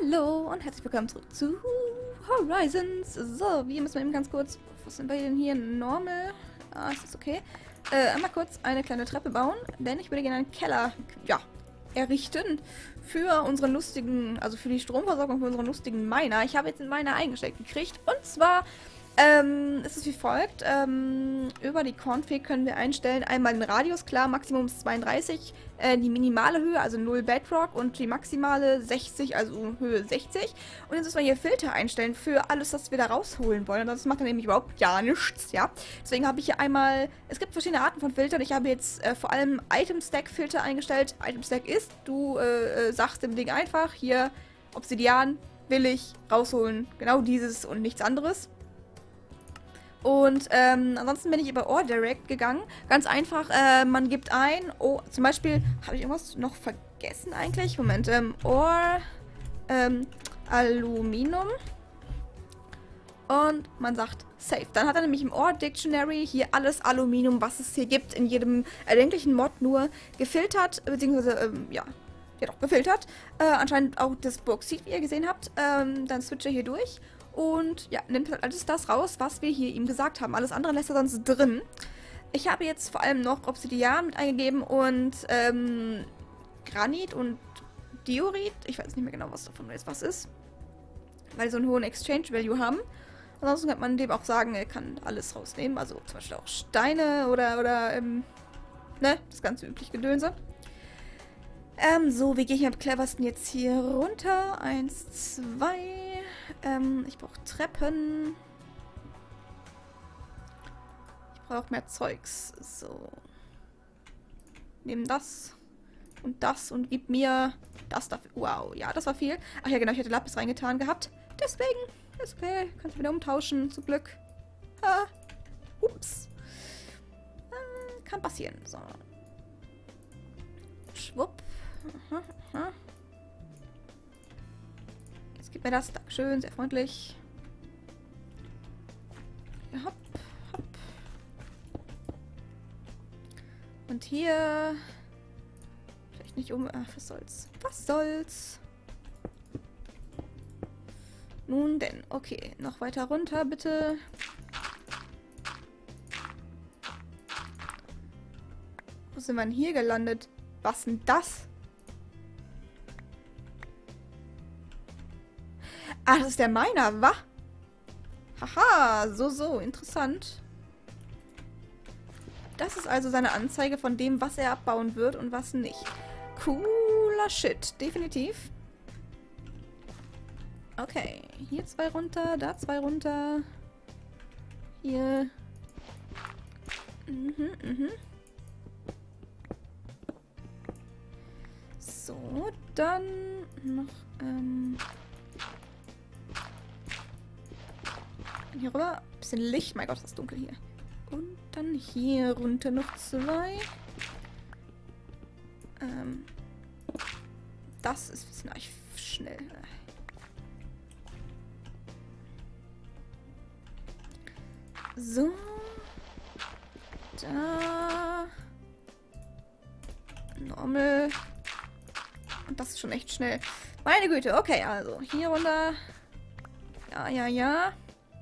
Hallo und herzlich willkommen zurück zu Horizons. So, wir müssen mal eben ganz kurz... Was sind wir denn hier? Normal? Ah, ist das okay? Einmal kurz eine kleine Treppe bauen, denn ich würde gerne einen Keller, ja, errichten für unseren lustigen, also für die Stromversorgung für unseren lustigen Miner. Ich habe jetzt einen Miner eingestellt gekriegt und zwar... ist es wie folgt. Über die Config können wir einstellen, einmal den Radius, klar, Maximum ist 32, die minimale Höhe, also 0 Bedrock und die maximale 60, also Höhe 60. Und jetzt müssen wir hier Filter einstellen für alles, was wir da rausholen wollen. Das macht dann nämlich überhaupt gar nichts, ja. Deswegen habe ich hier einmal, es gibt verschiedene Arten von Filtern. Ich habe jetzt vor allem Item Stack Filter eingestellt. Item Stack ist, du sagst dem Ding einfach, hier Obsidian will ich rausholen, genau dieses und nichts anderes. Und ansonsten bin ich über Ore Direct gegangen. Ganz einfach, man gibt ein, oh, zum Beispiel, habe ich irgendwas noch vergessen eigentlich? Moment, Ore, Aluminium. Und man sagt Save. Dann hat er nämlich im Ore Dictionary hier alles Aluminium, was es hier gibt, in jedem erdenklichen Mod nur gefiltert, beziehungsweise, ja doch, gefiltert. Anscheinend auch das Bauxit, wie ihr gesehen habt. Dann switcht er hier durch. Und ja, nimmt halt alles das raus, was wir hier ihm gesagt haben. Alles andere lässt er sonst drin. Ich habe jetzt vor allem noch Obsidian mit eingegeben und Granit und Diorit. Ich weiß nicht mehr genau, was davon jetzt was ist. Weil sie so einen hohen Exchange Value haben. Ansonsten kann man dem auch sagen, er kann alles rausnehmen. Also zum Beispiel auch Steine oder ne, das ganze übliche Gedönse. So, wie gehe ich am cleversten jetzt hier runter? 1, 2... ich brauche Treppen. Ich brauche mehr Zeugs. So. Nehmen das und gib mir das dafür. Wow, ja, das war viel. Ach ja, genau, ich hätte Lapis reingetan gehabt. Deswegen ist okay. Kannst du wieder umtauschen, zum Glück. Ups. Kann passieren. So. Schwupp. Aha, aha. Gib mir das. Dankeschön, sehr freundlich. Ja, hopp, hopp. Und hier... Vielleicht nicht um... Ach, was soll's. Was soll's? Nun denn. Okay, noch weiter runter, bitte. Wo sind wir denn hier gelandet? Was denn das? Ah, das ist der Miner, wa? Haha, so, interessant. Das ist also seine Anzeige von dem, was er abbauen wird und was nicht. Cooler Shit, definitiv. Okay, hier 2 runter, da 2 runter. Hier. So, dann noch, hier rüber. Bisschen Licht. Mein Gott, es ist dunkel hier. Und dann hier runter noch 2. Das ist ein bisschen schnell. So. Da. Normal. Und das ist schon echt schnell. Meine Güte. Okay, also hier runter. Ja.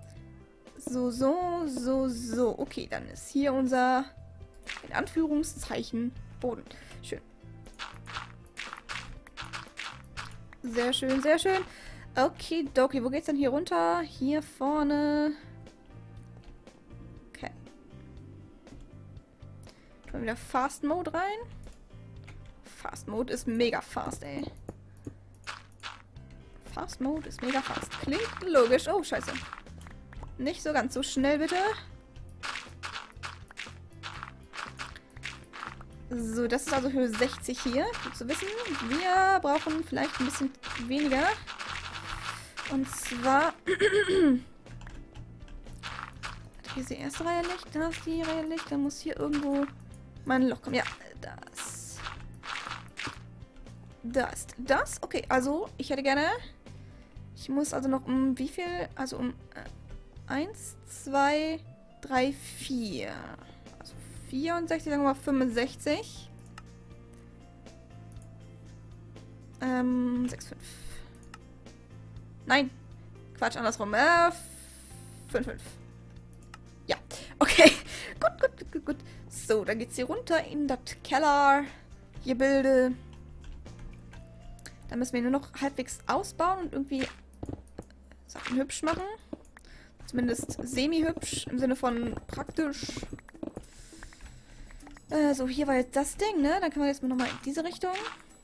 So. Okay, dann ist hier unser, in Anführungszeichen, Boden. Schön. Sehr schön, sehr schön. Okay, wo geht's denn hier runter? Hier vorne. Okay. Tun wir wieder Fast Mode rein. Fast Mode ist mega fast, ey. Fast Mode ist mega fast. Klingt logisch. Oh, scheiße. Nicht so ganz so schnell, bitte. So, das ist also Höhe 60 hier. Gut zu wissen. Wir brauchen vielleicht ein bisschen weniger. Und zwar... Hier ist die erste Reihe Licht. Da ist die Reihe Licht. Dann muss hier irgendwo mein Loch kommen. Ja, das. Da ist das. Okay, also ich hätte gerne... Ich muss also noch um wie viel? Also um... 1, 2, 3, 4. Also 64, sagen wir mal 65. 6, 5. Nein. Quatsch, andersrum. 5, 5. Ja, okay. Gut. So, dann geht's hier runter in das Keller-Gebilde. Dann müssen wir nur noch halbwegs ausbauen und irgendwie Sachen hübsch machen. Zumindest semi-hübsch, im Sinne von praktisch. So, hier war jetzt das Ding, ne? Dann können wir jetzt mal nochmal in diese Richtung.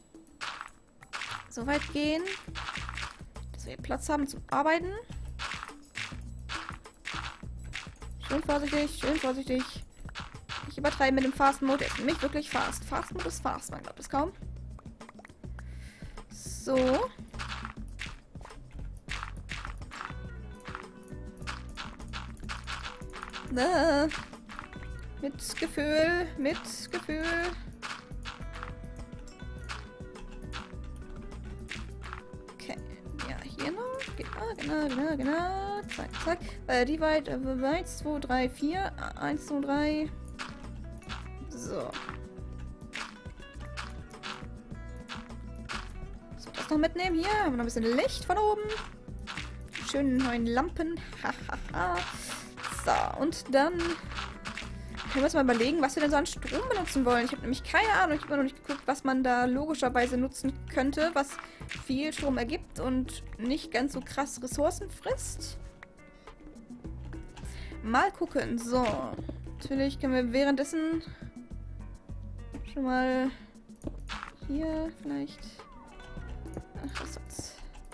So weit gehen, dass wir hier Platz haben zum Arbeiten. Schön vorsichtig, schön vorsichtig. Nicht übertreiben mit dem Fast Mode. Der ist nämlich wirklich fast. Fast Mode ist fast, man glaubt es kaum. So. Mit Gefühl, mit Gefühl. Okay, ja, hier noch. Genau. Zack. Die weit, 1, 2, 3, 4. 1, 2, 3. So. So, das noch mitnehmen. Hier haben wir noch ein bisschen Licht von oben. Die schönen neuen Lampen. Hahaha. So, und dann können wir uns mal überlegen, was wir denn so an Strom benutzen wollen. Ich habe nämlich keine Ahnung. Ich habe noch nicht geguckt, was man da logischerweise nutzen könnte, was viel Strom ergibt und nicht ganz so krass Ressourcen frisst. Mal gucken. So. Natürlich können wir währenddessen schon mal hier vielleicht... Ach, was soll's.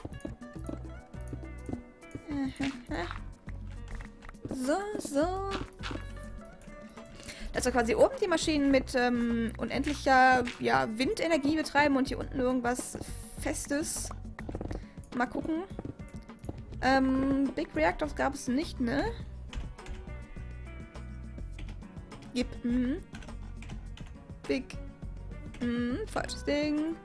So. Dass wir quasi oben die Maschinen mit unendlicher Windenergie betreiben und hier unten irgendwas Festes. Mal gucken. Big Reactors gab es nicht, ne? Big. Falsches Ding.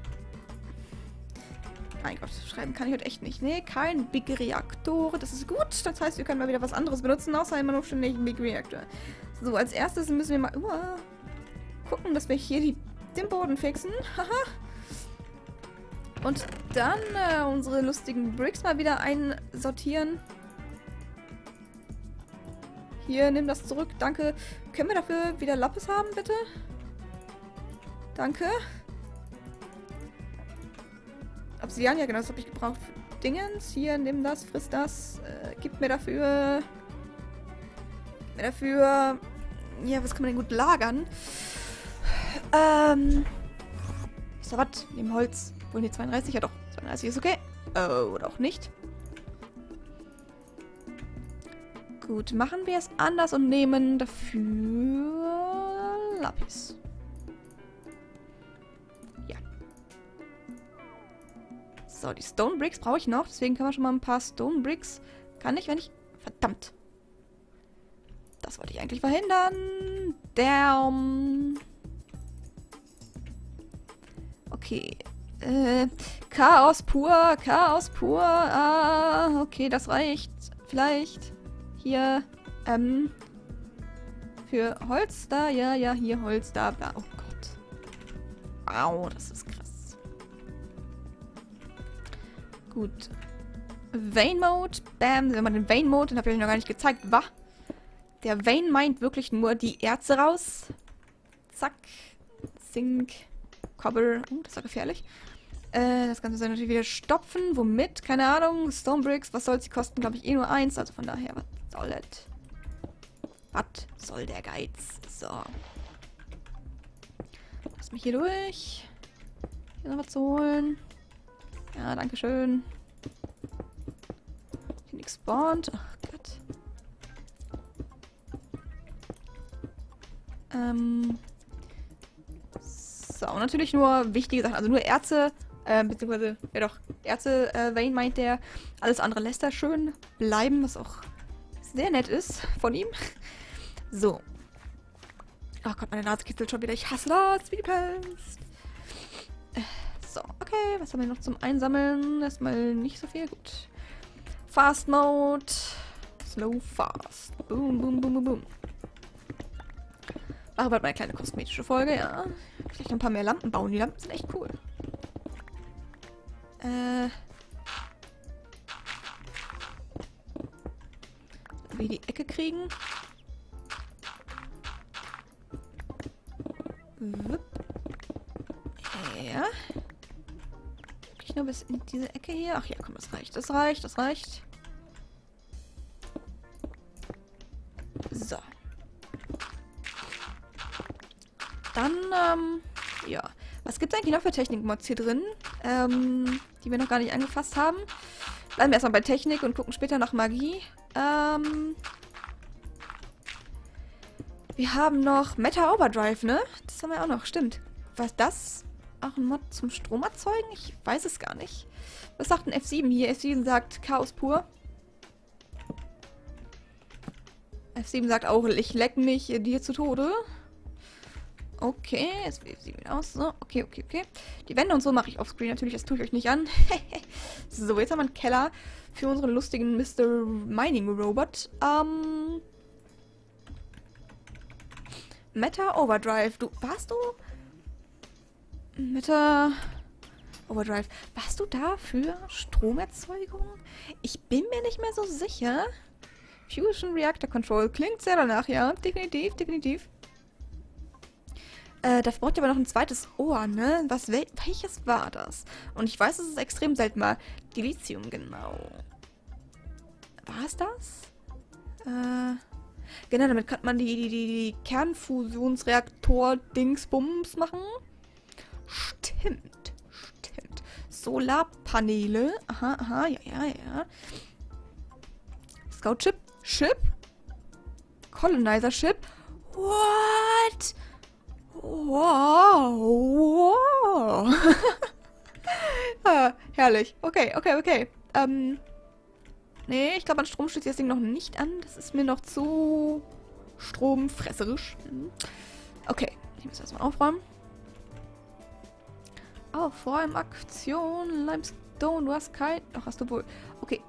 Mein Gott, schreiben kann ich heute echt nicht. Nee, kein Big Reaktor. Das ist gut. Das heißt, wir können mal wieder was anderes benutzen, außer immer noch ständig einen Big Reactor. So, als erstes müssen wir mal gucken, dass wir hier den Boden fixen. Haha. Und dann unsere lustigen Bricks mal wieder einsortieren. Hier, nimm das zurück. Danke. Können wir dafür wieder Lapis haben, bitte? Danke. Obsidian, ja genau, das habe ich gebraucht für Dingens. Hier, nimm das, friss das. Gib mir dafür... Ja, was kann man denn gut lagern? Ist da was? Neben Holz. Wohl die 32? Ja doch, 32 ist okay. Oder auch nicht. Gut, machen wir es anders und nehmen dafür Lapis. Ja. So, die Stone Bricks brauche ich noch. Deswegen können wir schon mal ein paar Stone Bricks... Kann ich, wenn ich... Verdammt. Das wollte ich eigentlich verhindern. Damn. Okay. Chaos pur. Ah, okay, das reicht. Vielleicht. Hier. Für Holz da. Ja, hier Holz da. Oh Gott. Au, das ist krass. Gut. Vein Mode. Bam. Wenn man den Vein Mode, den habe ich euch noch gar nicht gezeigt. Der Vein meint wirklich nur die Erze raus. Zack. Zink. Cobble. Das war gefährlich. Das Ganze soll natürlich wieder stopfen. Womit? Keine Ahnung. Stone Bricks. Was soll sie kosten? Glaube ich eh nur 1. Also von daher, was soll das? Was soll der Geiz? So. Lass mich hier durch. Hier noch was zu holen. Ja, danke schön. Hier nichts spawnt. Ach Gott. So, und natürlich nur wichtige Sachen. Also nur Erze, beziehungsweise, ja doch, Erze, Vein meint der. Alles andere lässt er schön bleiben, was auch sehr nett ist von ihm. So. Ach Gott, meine Nase kitzelt schon wieder. Ich hasse das, wie die Pest. So, okay, was haben wir noch zum Einsammeln? Erstmal nicht so viel, gut. Fast Mode. Slow Fast. Boom. Ach, bald mal eine kleine kosmetische Folge, ja. Vielleicht noch ein paar mehr Lampen bauen. Die Lampen sind echt cool. Ecke kriegen. Wupp. Ja. Ich nur bis in diese Ecke hier. Ach ja, komm, das reicht. Das reicht, das reicht. So. Dann, ja. Was gibt es eigentlich noch für Technik-Mods hier drin? Die wir noch gar nicht angefasst haben. Bleiben wir erstmal bei Technik und gucken später nach Magie. Wir haben noch Meta Overdrive, ne? Das haben wir auch noch, stimmt. Was das? Auch ein Mod zum Strom erzeugen? Ich weiß es gar nicht. Was sagt ein F7 hier? F7 sagt Chaos pur. F7 sagt auch, ich leck mich dir zu Tode. Okay, jetzt wählt sie wieder aus. So, okay. Die Wände und so mache ich offscreen natürlich, das tue ich euch nicht an. So, jetzt haben wir einen Keller für unseren lustigen Mr. Mining Robot. Meta Overdrive. Warst du? Meta Overdrive. Warst du da für Stromerzeugung? Ich bin mir nicht mehr so sicher. Fusion Reactor Control. Klingt sehr danach, ja. Definitiv. Da braucht ihr aber noch ein zweites Ohr, ne? Welches war das? Und ich weiß, es ist extrem selten mal. Dilithium, genau. War es das? Genau, damit kann man die Kernfusionsreaktor-Dingsbums machen. Stimmt. Solarpaneele. Aha, ja. Scout-Chip. Colonizer-Chip. What? Wow. Herrlich. Okay. Nee, ich glaube, an Strom schließt das Ding noch nicht an. Das ist mir noch zu stromfresserisch. Okay, ich muss erstmal aufräumen. Aufräumaktion. Limestone, du hast kein... Ach, hast du wohl. Okay,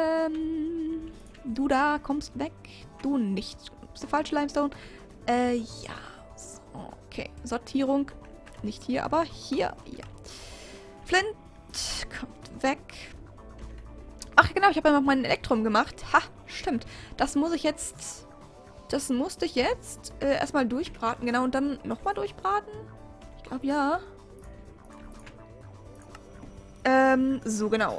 du da kommst weg. Du nicht. Du bist der falsche Limestone. Ja. Okay, Sortierung. Nicht hier, aber hier. Ja. Flint kommt weg. Ach genau, ich habe ja noch meinen Elektrum gemacht. Ha, stimmt. Das musste ich jetzt erstmal durchbraten. Genau, und dann nochmal durchbraten. Ich glaube, ja. So genau.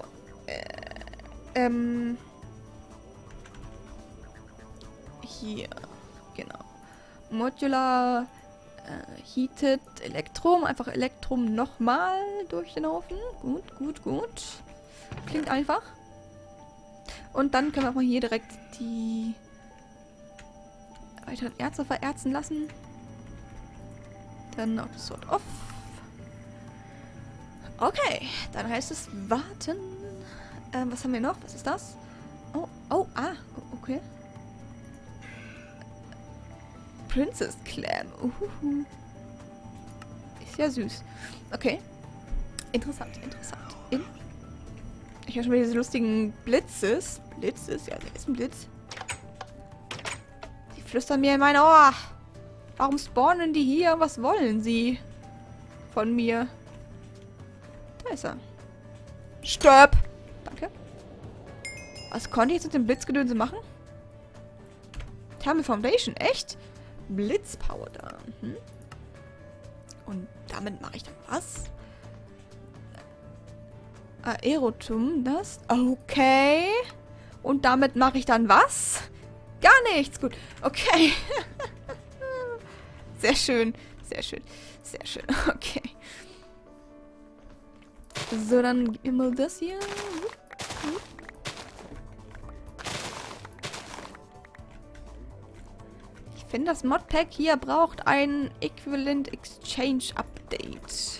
Hier. Genau. Modular Heated Elektrum. Einfach Elektrum nochmal durch den Ofen. Gut. Klingt einfach. Und dann können wir auch mal hier direkt die weiteren Erze vererzen lassen. Dann noch das Sword off. Okay, dann heißt es warten. Was haben wir noch? Was ist das? Okay. Princess Clam. Ist ja süß. Okay. Interessant. Ich habe schon wieder diese lustigen Blitzes. Ja, der ist ein Blitz. Sie flüstern mir in mein Ohr. Warum spawnen die hier? Was wollen sie von mir? Da ist er. Stopp! Danke. Was konnte ich jetzt mit dem Blitzgedönse machen? Thermal Foundation, echt? Blitzpowder. Und damit mache ich dann was? Aerotum, das. Okay. Und damit mache ich dann was? Gar nichts. Gut. Okay. Sehr schön. Okay. So, dann gib mir mal das hier. Ich finde, das Modpack hier braucht ein Equivalent Exchange Update.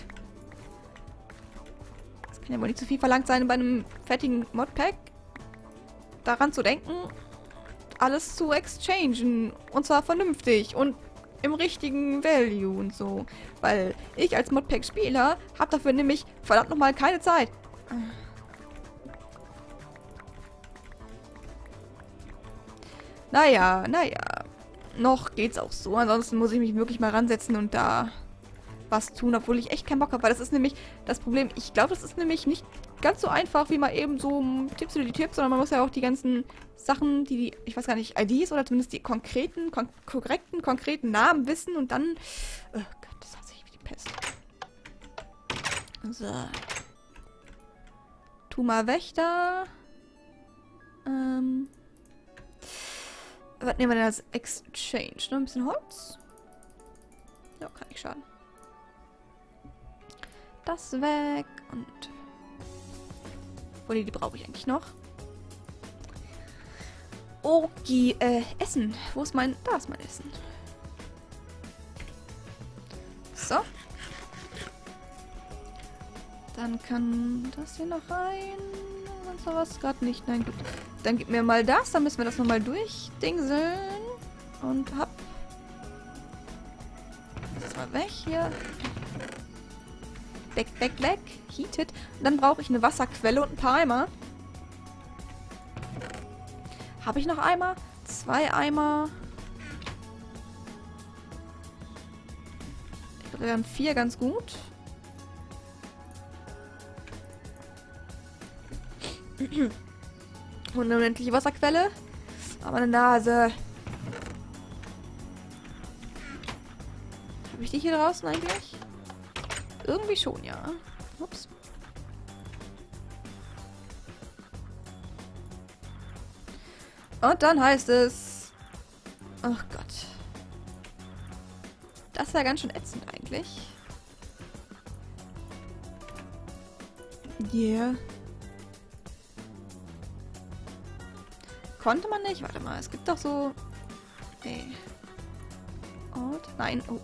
Das kann ja wohl nicht zu viel verlangt sein, bei einem fertigen Modpack daran zu denken, alles zu exchangen. Und zwar vernünftig und im richtigen Value und so. Weil ich als Modpack-Spieler habe dafür nämlich verdammt nochmal keine Zeit. Naja. Noch geht's auch so. Ansonsten muss ich mich wirklich mal ransetzen und da was tun, obwohl ich echt keinen Bock habe. Weil das ist nämlich das Problem. Ich glaube, das ist nämlich nicht ganz so einfach, wie mal eben so Tipps oder die Tipps, sondern man muss ja auch die ganzen Sachen, ich weiß gar nicht, IDs oder zumindest die konkreten Namen wissen und dann... Oh Gott, das hasse ich wie die Pest. So. Tu mal Wächter. Was nehmen wir denn als Exchange? Noch ein bisschen Holz? Ja, kann nicht schaden. Das weg und... Oh, die brauche ich eigentlich noch. Okay, Essen. Wo ist mein... Da ist mein Essen. So. Dann kann das hier noch rein. Und sowas gerade nicht. Nein, gut. Dann gib mir mal das. Dann müssen wir das nochmal durchdingseln. Und hab... Das ist mal weg hier. Weg. Heated. Und dann brauche ich eine Wasserquelle und ein paar Eimer. Habe ich noch Eimer? 2 Eimer. Ich glaube, wir haben 4 ganz gut. Und eine unendliche Wasserquelle. Aber eine Nase. Habe ich die hier draußen eigentlich? Irgendwie schon, ja. Ups. Und dann heißt es... Ach Gott. Das ist ja ganz schön ätzend eigentlich. Yeah. Konnte man nicht? Warte mal, es gibt doch so... Nee. Und... Nein, oh.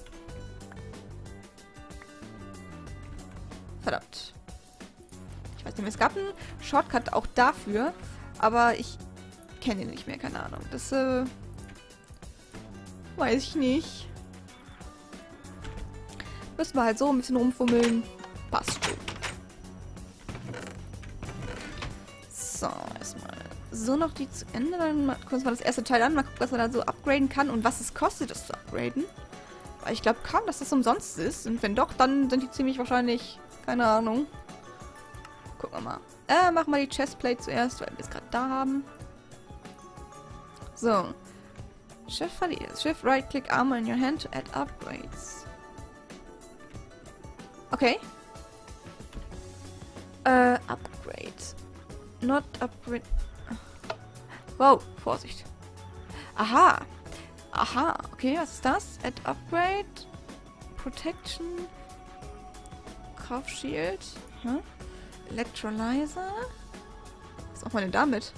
Verdammt. Ich weiß nicht mehr, es gab einen Shortcut auch dafür, aber ich kenne ihn nicht mehr, keine Ahnung. Das, weiß ich nicht. Müssen wir halt so ein bisschen rumfummeln. Passt schon. So, erstmal so noch die zu Ende. Dann gucken wir uns mal das erste Teil an. Mal gucken, was man da so upgraden kann und was es kostet, das zu upgraden. Weil ich glaube kaum, dass das umsonst ist. Und wenn doch, dann sind die ziemlich wahrscheinlich... Keine Ahnung. Gucken wir mal. Machen wir die Chestplate zuerst, weil wir es gerade da haben. So. Shift right-click armor in your hand to add upgrades. Okay. Upgrade. Not upgrade. Wow, Vorsicht. Aha. Okay, was ist das? Add upgrade. Protection. Shield. Hm? Electrolyzer. Was macht man denn damit?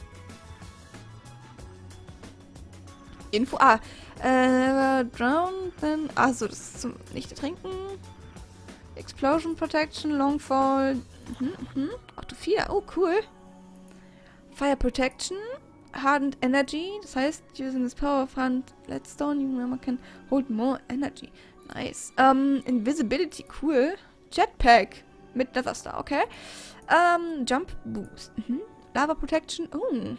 Info. Drown, then. Achso, das ist zum Nicht-Trinken. Explosion Protection, Longfall. Auto 4. Oh, cool. Fire Protection. Hardened Energy. Das heißt, using this power of Hardened Leadstone, you can hold more energy. Nice. Invisibility. Cool. Jetpack mit Nether Star, okay. Jump Boost. Lava Protection. Oh.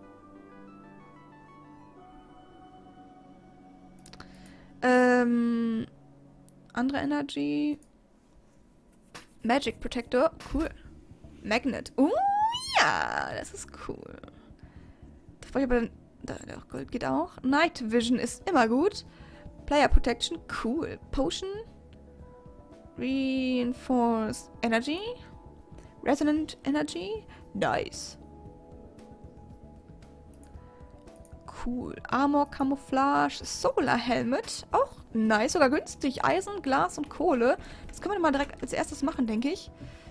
Andere Energy. Magic Protector. Cool. Magnet. Oh ja, das ist cool. Das wollte ich aber dann... Gold geht auch. Night Vision ist immer gut. Player Protection. Cool. Potion. Reinforced Energy. Resonant Energy. Nice. Cool. Armor Camouflage. Solar Helmet. Auch nice. Sogar günstig. Eisen, Glas und Kohle. Das können wir mal direkt als erstes machen, denke ich.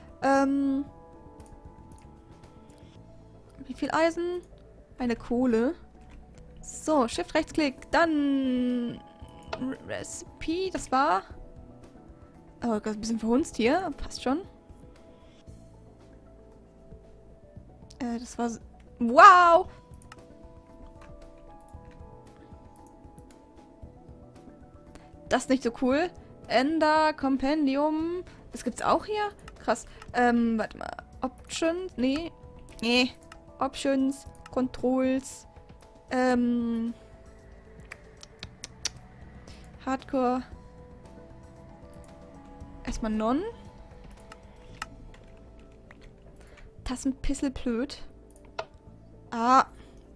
Wie viel Eisen? Eine Kohle. So, Shift Rechtsklick. Dann Recipe. Das war... Oh, ein bisschen verhunzt hier. Passt schon. Das war... Wow! Das ist nicht so cool. Ender, Compendium. Das gibt's auch hier? Krass. Warte mal. Options? Nee. Options. Controls. Hardcore. Erstmal Non. Tassenpisselblöd. Ah.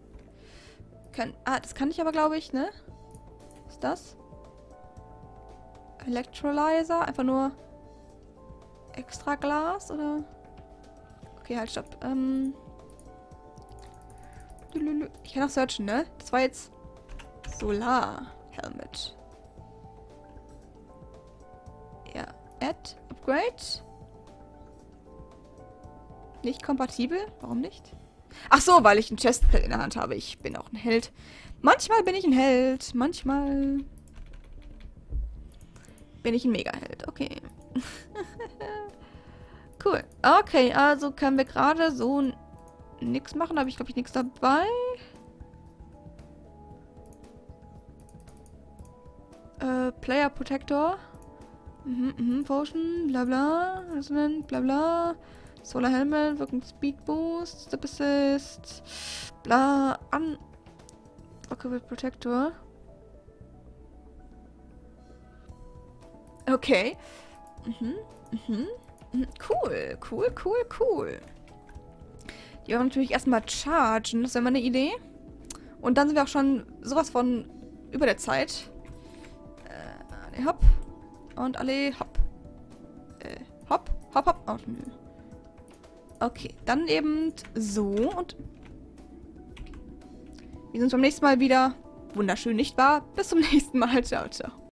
Das kann ich aber, glaube ich, ne? Was ist das? Electrolyzer? Einfach nur extra Glas, oder? Okay, halt, stopp. Ich kann auch searchen, ne? Das war jetzt Solar-Helmet. Ja. Add. Upgrade. Nicht kompatibel? Warum nicht? Ach so, weil ich ein Chestplate in der Hand habe. Ich bin auch ein Held. Manchmal bin ich ein Held. Manchmal bin ich ein Mega-Held. Okay. Cool. Okay, also können wir gerade so nichts machen. Da habe ich, glaube ich, nichts dabei. Player Protector. Potion, bla bla. Bla bla. Solar Helmet, Working Speed Boost, Step Assist, bla, Unlockable Protector. Okay. Cool. Die werden natürlich erstmal chargen, das wäre mal eine Idee. Und dann sind wir auch schon sowas von über der Zeit. Hopp. Und alle hopp. Hopp. Oh, nö. Okay, dann eben so und wir sehen uns beim nächsten Mal wieder. Wunderschön, nicht wahr? Bis zum nächsten Mal. Ciao, ciao.